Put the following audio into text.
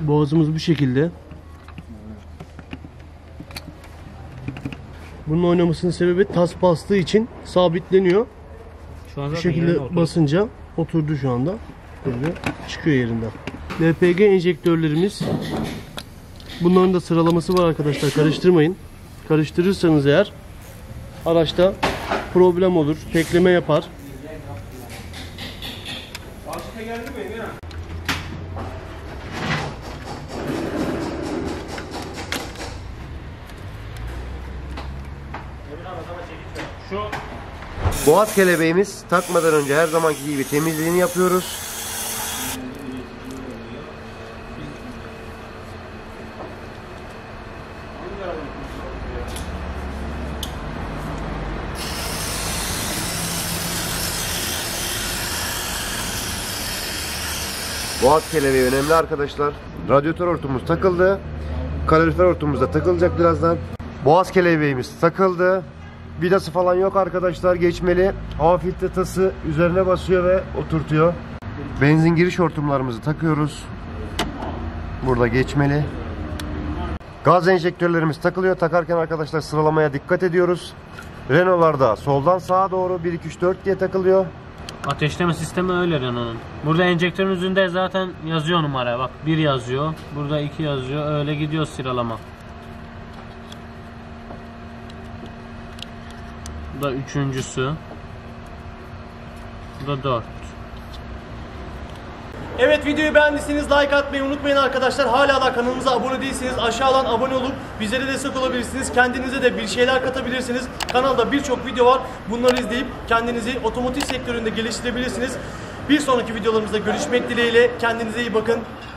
Boğazımız bu şekilde. Bunun oynamasının sebebi tas bastığı için sabitleniyor. Şu an bu şekilde basınca oturdu şu anda. Böyle çıkıyor yerinden. LPG enjektörlerimiz. Bunların da sıralaması var arkadaşlar. Karıştırmayın. Karıştırırsanız eğer araçta problem olur. Tekleme yapar. Boğaz kelebeğimiz takmadan önce her zamanki gibi temizliğini yapıyoruz. Boğaz kelebeği önemli arkadaşlar. Radyatör hortumumuz takıldı. Kalorifer hortumumuz da takılacak birazdan. Boğaz kelebeğimiz takıldı. Vidası falan yok arkadaşlar, geçmeli. Hava filtre tası üzerine basıyor ve oturtuyor. Benzin giriş hortumlarımızı takıyoruz. Burada geçmeli. Gaz enjektörlerimiz takılıyor. Takarken arkadaşlar sıralamaya dikkat ediyoruz. Renault'larda soldan sağa doğru 1, 2, 3, 4 diye takılıyor. Ateşleme sistemi öyle Renault'un. Burada enjektörün üzerinde zaten yazıyor numara. Bak 1 yazıyor. Burada 2 yazıyor. Öyle gidiyor sıralama. Bu da üçüncüsü. Bu da 4. Evet, videoyu beğendiyseniz like atmayı unutmayın arkadaşlar. Hala da kanalımıza abone değilseniz aşağıdan abone olup bizlere destek olabilirsiniz. Kendinize de bir şeyler katabilirsiniz. Kanalda birçok video var. Bunları izleyip kendinizi otomotiv sektöründe geliştirebilirsiniz. Bir sonraki videolarımızda görüşmek dileğiyle. Kendinize iyi bakın.